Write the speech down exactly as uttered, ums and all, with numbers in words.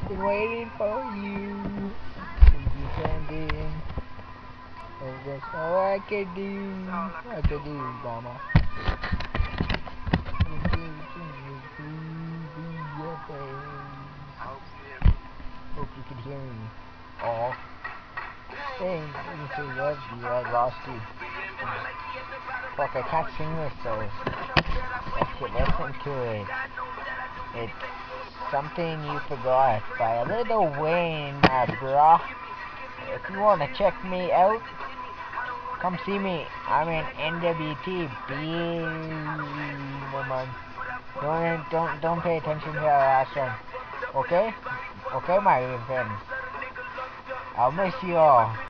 Been waiting for you. Since you turned in. Oh, that's all I can do. I can do, mama. Hope you can hear me. Oh. Dang, you say love you, I lost you. Fuck, I can't sing this, so let's get listen to it. It's Something You Forgot by Little Wayne, uh, brah. If you want to check me out, come see me. I'm in N W T. Woman. Don't don't don't pay attention to our last one. Okay? Okay, my friends. I'll miss you all.